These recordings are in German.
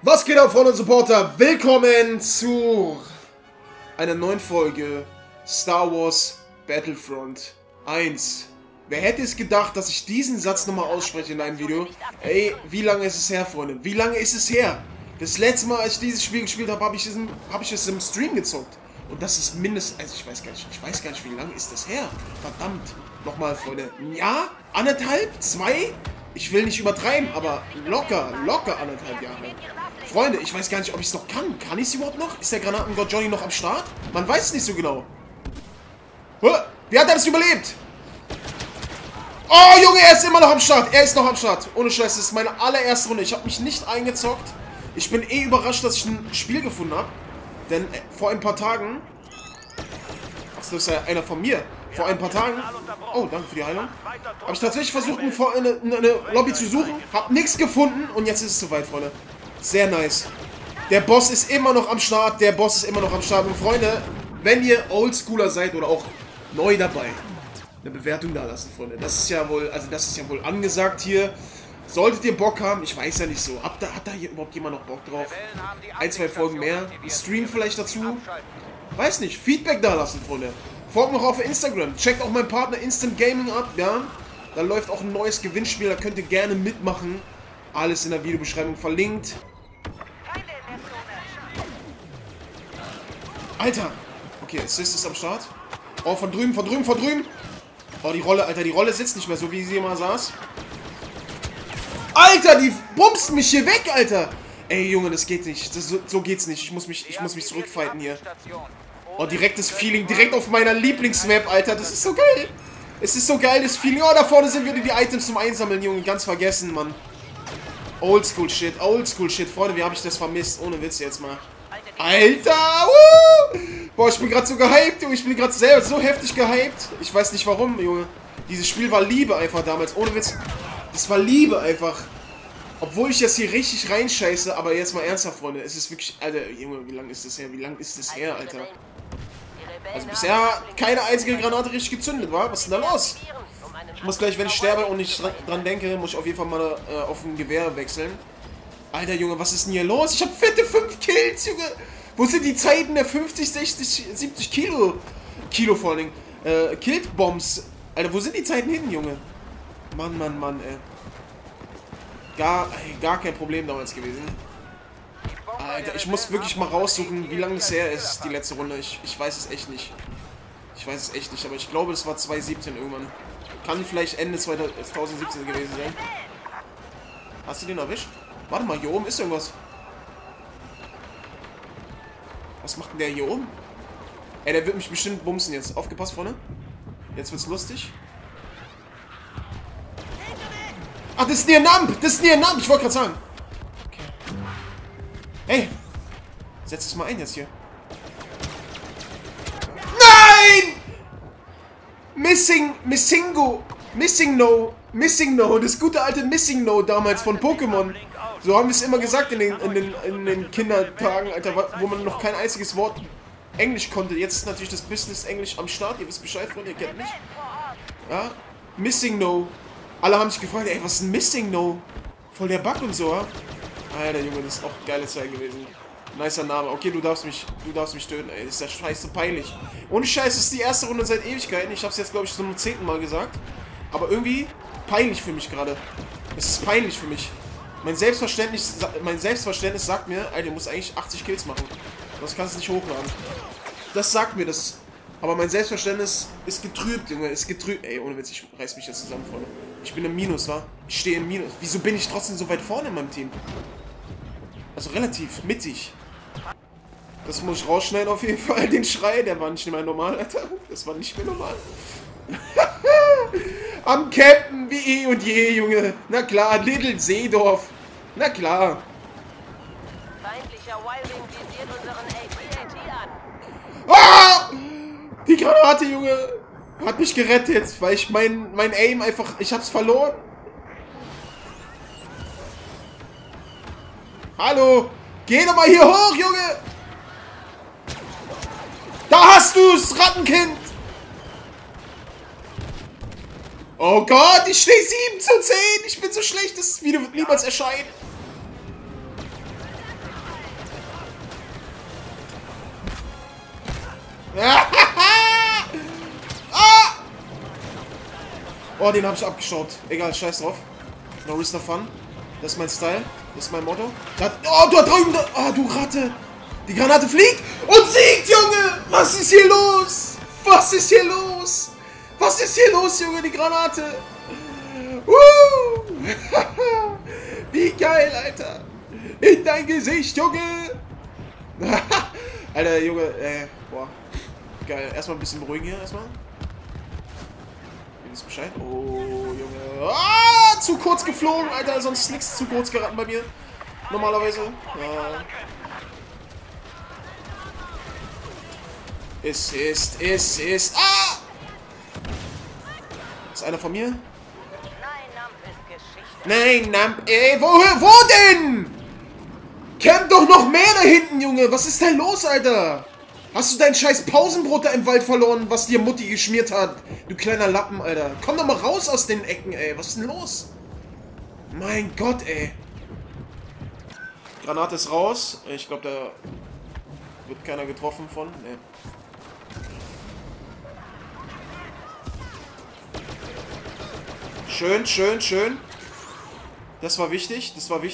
Was geht ab, Freunde und Supporter? Willkommen zu einer neuen Folge Star Wars Battlefront 1. Wer hätte es gedacht, dass ich diesen Satz nochmal ausspreche in einem Video? Ey, wie lange ist es her, Freunde? Wie lange ist es her? Das letzte Mal, als ich dieses Spiel gespielt habe, habe ich es im Stream gezockt. Und das ist mindestens, also ich weiß gar nicht, wie lange ist das her? Verdammt. Nochmal, Freunde. Ein Jahr? Anderthalb? 2? Ich will nicht übertreiben, aber locker anderthalb Jahre. Freunde, ich weiß gar nicht, ob ich es noch kann. Kann ich es überhaupt noch? Ist der Granatengott Johnny noch am Start? Man weiß es nicht so genau. Wie hat er das überlebt? Oh, Junge, er ist immer noch am Start. Er ist noch am Start. Ohne Scheiß, das ist meine allererste Runde. Ich habe mich nicht eingezockt. Ich bin überrascht, dass ich ein Spiel gefunden habe. Denn vor ein paar Tagen... Ach, das ist ja einer von mir. Vor ein paar Tagen... Oh, danke für die Heilung. Habe ich tatsächlich versucht, eine Lobby zu suchen. Habe nichts gefunden. Und jetzt ist es soweit, Freunde. Sehr nice. Der Boss ist immer noch am Start. Und Freunde, wenn ihr Oldschooler seid oder auch neu dabei, eine Bewertung da lassen, Freunde. Das ist ja wohl, angesagt hier. Solltet ihr Bock haben, ich weiß ja nicht so. Hat da hier überhaupt jemand noch Bock drauf? Ein, zwei Folgen mehr? Ein Stream vielleicht dazu? Weiß nicht. Feedback da lassen, Freunde. Folgt noch auf Instagram. Checkt auch meinen Partner Instant Gaming ab, ja. Da läuft auch ein neues Gewinnspiel, da könnt ihr gerne mitmachen. Alles in der Videobeschreibung verlinkt. Alter! Okay, Assist ist am Start. Oh, von drüben. Oh, die Rolle, Alter, die Rolle sitzt nicht mehr so, wie sie immer saß. Alter, die bumst mich hier weg, Alter! Ey, Junge, das geht nicht. So geht's nicht. Ich muss mich zurückfighten hier. Oh, direktes Feeling. Direkt auf meiner Lieblingsmap, Alter. Das ist so geil. Es ist so geil, das Feeling. Oh, da vorne sind wieder die Items zum Einsammeln, Junge. Ganz vergessen, Mann. Oldschool-Shit. Freunde, wie habe ich das vermisst? Ohne Witz jetzt mal. Alter! Boah, ich bin gerade so gehypt, Junge. Ich bin gerade selber so heftig gehypt. Ich weiß nicht warum, Junge. Dieses Spiel war Liebe einfach damals. Ohne Witz. Das war Liebe einfach. Obwohl ich jetzt hier richtig reinscheiße, aber jetzt mal ernsthaft, Freunde. Es ist wirklich... Alter, Junge, wie lang ist das her? Alter? Also bisher keine einzige Granate richtig gezündet, war? Was ist denn da los? Ich muss gleich, wenn ich sterbe und nicht dran denke, muss ich auf jeden Fall mal auf ein Gewehr wechseln. Alter, Junge, was ist denn hier los? Ich habe fette 5 Kills, Junge. Wo sind die Zeiten der 50, 60, 70 Kilo vor allen Dingen? Killed-Bombs. Alter, wo sind die Zeiten hin, Junge? Mann, ey. Gar kein Problem damals gewesen. Alter, ich muss wirklich mal raussuchen, wie lange es her ist, die letzte Runde. Ich weiß es echt nicht. Aber ich glaube, das war 2017 irgendwann. Kann vielleicht Ende 2017 gewesen sein. Hast du den erwischt? Warte mal, hier oben ist irgendwas. Was macht denn der hier oben? Ey, der wird mich bestimmt bumsen jetzt. Aufgepasst, Freunde. Jetzt wird's lustig. Ach, das ist Niernamp! Ich wollte gerade sagen. Okay. Hey! Setz es mal ein jetzt hier. Nein! Missing No. Das gute alte Missing No damals von Pokémon. So haben wir es immer gesagt in den Kindertagen, Alter, wo man noch kein einziges Wort Englisch konnte. Jetzt ist natürlich das Business Englisch am Start. Ihr wisst Bescheid, Freunde, ihr kennt mich. Ja? Missing No. Alle haben sich gefragt, ey, was ist ein Missing No? Voll der Bug und so, ja? Alter, Junge, das ist auch geile Zeit gewesen. Nicer Name. Okay, du darfst mich töten, ey. Das ist ja scheiße peinlich. Ohne Scheiß, das ist die erste Runde seit Ewigkeiten. Ich hab's jetzt, glaube ich, zum 10. Mal gesagt. Aber irgendwie peinlich für mich gerade. Es ist peinlich für mich. Mein Selbstverständnis sagt mir, Alter, du musst eigentlich 80 Kills machen. Das kannst du nicht hochladen. Das sagt mir das. Aber mein Selbstverständnis ist getrübt, Junge. Ist getrübt. Ey, ohne Witz, ich reiß mich jetzt zusammen, Freunde. Ich bin im Minus, wa? Ich stehe im Minus. Wieso bin ich trotzdem so weit vorne in meinem Team? Also relativ mittig. Das muss ich rausschneiden auf jeden Fall, den Schrei. Der war nicht mehr normal, Alter. Das war nicht mehr normal. Am Campen wie eh und je, Junge. Na klar, Little Seedorf. Na klar. Feindlicher Y-Wing visiert unseren AT-AT an. Ah! Die Granate, Junge, hat mich gerettet, weil ich mein Aim einfach... Ich hab's verloren. Hallo! Geh doch mal hier hoch, Junge! Da hast du's, Rattenkind! Oh Gott, ich stehe 7:10! Ich bin so schlecht, das Video wird niemals erscheinen. Oh, den habe ich abgeschaut. Egal, scheiß drauf. No risk, no fun. Das ist mein Style. Das ist mein Motto. Oh, da drüben. Oh, du Ratte. Die Granate fliegt und siegt, Junge. Was ist hier los? Was ist hier los? Was ist hier los, Junge? Die Granate. Wie geil, Alter. In dein Gesicht, Junge. Alter, Junge. Boah. Geil. Erstmal ein bisschen beruhigen hier. Erstmal. Ihr wisst Bescheid. Oh, Junge. Ah, zu kurz geflogen, Alter. Sonst ist nichts zu kurz geraten bei mir. Normalerweise. Ist. Ah! Ist einer von mir? Nein, Namp. Ey, wo denn? Camp doch noch mehr da hinten, Junge. Was ist denn los, Alter? Hast du dein scheiß Pausenbrot da im Wald verloren, was dir Mutti geschmiert hat? Du kleiner Lappen, Alter. Komm doch mal raus aus den Ecken, ey. Was ist denn los? Mein Gott, ey. Granate ist raus. Ich glaube, da wird keiner getroffen von. Nee. Schön. Das war wichtig,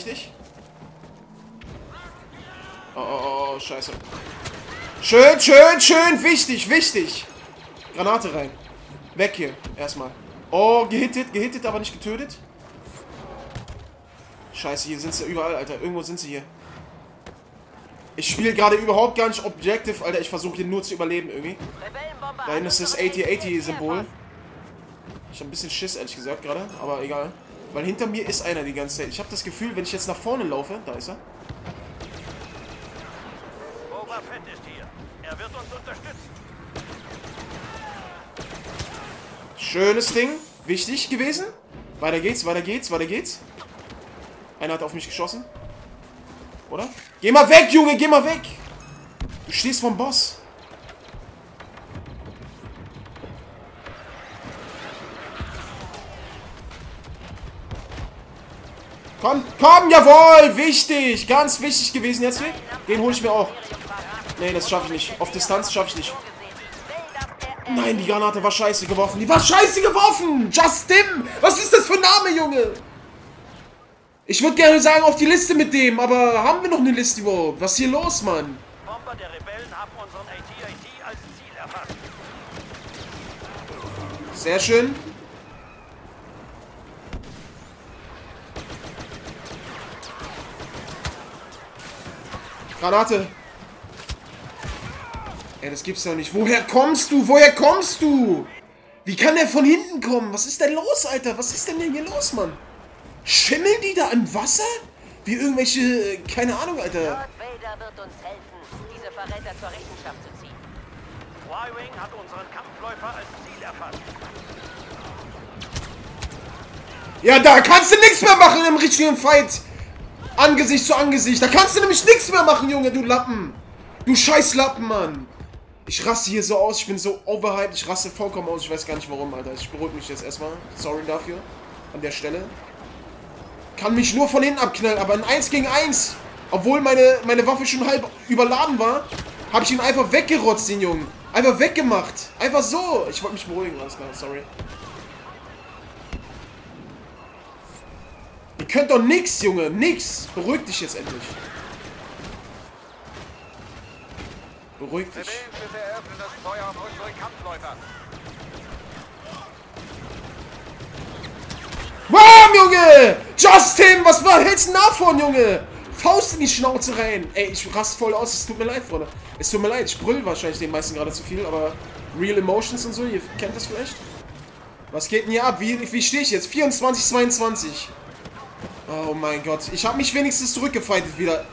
Oh, scheiße. Schön, wichtig. Granate rein. Weg hier, erstmal. Oh, gehittet, aber nicht getötet. Scheiße, hier sind sie überall, Alter. Irgendwo sind sie hier. Ich spiele gerade überhaupt gar nicht Objective, Alter. Ich versuche hier nur zu überleben, irgendwie. Da hinten ist das 80-80-Symbol. Ich habe ein bisschen Schiss, ehrlich gesagt, gerade. Aber egal. Weil hinter mir ist einer die ganze Zeit. Ich habe das Gefühl, wenn ich jetzt nach vorne laufe... Da ist er. Boba Fett ist hier. Er wird uns unterstützen. Schönes Ding. Wichtig gewesen. Weiter geht's. Einer hat auf mich geschossen. Oder? Geh mal weg, Junge, geh mal weg. Du stehst vom Boss. Komm, jawohl, wichtig, ganz wichtig gewesen jetzt. Den hole ich mir auch. Nee, das schaffe ich nicht. Auf Distanz schaffe ich nicht. Nein, die Granate war scheiße geworfen. Justin! Was ist das für ein Name, Junge? Ich würde gerne sagen, auf die Liste mit dem, aber haben wir noch eine Liste überhaupt? Was ist hier los, Mann? Bomber der Rebellen haben unseren AT-AT als Ziel erfasst. Sehr schön. Granate. Ey, das gibt's doch nicht. Woher kommst du? Wie kann der von hinten kommen? Was ist denn los, Alter? Was ist denn hier los, Mann? Schimmeln die da im Wasser? Wie irgendwelche... Keine Ahnung, Alter. Lord Vader wird uns helfen, diese Verräter zur Rechenschaft zu ziehen. Y-Wing hat unseren Kampfläufer als Ziel erfasst. Ja, da kannst du nichts mehr machen im richtigen Fight. Angesicht zu Angesicht. Da kannst du nämlich nichts mehr machen, Junge, du Lappen. Du scheiß Lappen, Mann. Ich raste hier so aus. Ich bin so overhyped. Ich raste vollkommen aus. Ich weiß gar nicht warum, Alter. Ich beruhige mich jetzt erstmal. Sorry dafür. An der Stelle. Kann mich nur von hinten abknallen. Aber in 1 gegen 1. Obwohl meine Waffe schon halb überladen war, habe ich ihn einfach weggerotzt, den Jungen. Einfach weggemacht. Einfach so. Ich wollte mich beruhigen. Alles klar. Sorry. Ihr könnt doch nix, Junge, nix. Beruhig dich jetzt endlich. Beruhig dich. Bam, Junge! Justin, was hältst du davon, Junge? Faust in die Schnauze rein. Ey, ich raste voll aus. Es tut mir leid, Freunde. Es tut mir leid. Ich brüll wahrscheinlich den meisten gerade zu viel, aber Real Emotions und so, ihr kennt das vielleicht. Was geht denn hier ab? Wie stehe ich jetzt? 24, 22. Oh mein Gott. Ich habe mich wenigstens zurückgefightet wieder.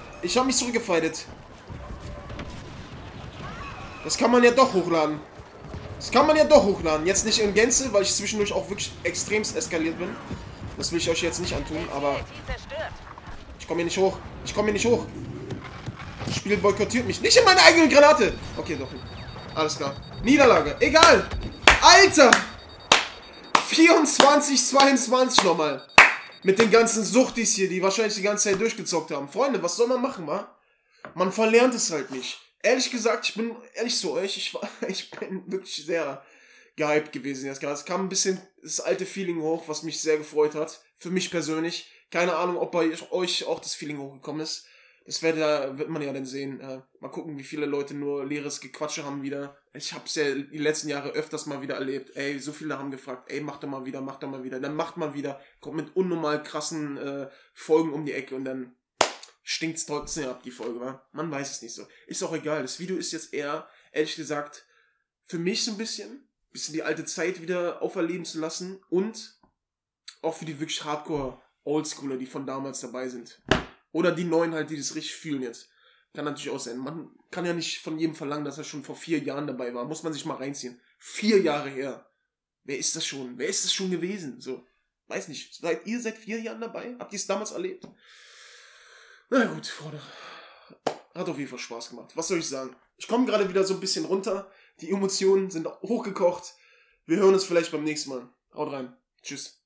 Das kann man ja doch hochladen. Jetzt nicht in Gänze, weil ich zwischendurch auch wirklich extremst eskaliert bin. Das will ich euch jetzt nicht antun, aber... Ich komme hier nicht hoch. Das Spiel boykottiert mich. Nicht in meine eigene Granate. Okay, doch. Alles klar. Niederlage. Egal. Alter. 24, 22 nochmal. Mit den ganzen Suchtis hier, die wahrscheinlich die ganze Zeit durchgezockt haben. Freunde, was soll man machen, wa? Man verlernt es halt nicht. Ehrlich gesagt, ich bin ehrlich zu euch, ich bin wirklich sehr gehypt gewesen jetzt gerade. Es kam ein bisschen das alte Feeling hoch, was mich sehr gefreut hat. Für mich persönlich. Keine Ahnung, ob bei euch auch das Feeling hochgekommen ist. Das wird man ja dann sehen. Mal gucken, wie viele Leute nur leeres Gequatsche haben wieder. Ich hab's ja die letzten Jahre öfters mal wieder erlebt. Ey, so viele haben gefragt, ey, mach doch mal wieder, mach doch mal wieder. Dann macht man wieder, kommt mit unnormal krassen Folgen um die Ecke und dann stinkt's trotzdem ab, die Folge, wa? Man weiß es nicht so. Ist auch egal. Das Video ist jetzt eher, ehrlich gesagt, für mich so ein bisschen die alte Zeit wieder auferleben zu lassen und auch für die wirklich Hardcore Oldschooler, die von damals dabei sind. Oder die Neuen halt, die das richtig fühlen jetzt. Kann natürlich auch sein. Man kann ja nicht von jedem verlangen, dass er schon vor 4 Jahren dabei war. Muss man sich mal reinziehen. 4 Jahre her. Wer ist das schon? Wer ist das schon gewesen? So, weiß nicht. Seid ihr seit 4 Jahren dabei? Habt ihr es damals erlebt? Na gut, Freunde. Hat auf jeden Fall Spaß gemacht. Was soll ich sagen? Ich komme gerade wieder so ein bisschen runter. Die Emotionen sind hochgekocht. Wir hören uns vielleicht beim nächsten Mal. Haut rein. Tschüss.